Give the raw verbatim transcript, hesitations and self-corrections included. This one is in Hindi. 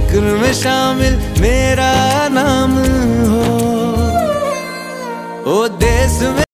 जिक्र में शामिल मेरा नाम हो। ओ देश में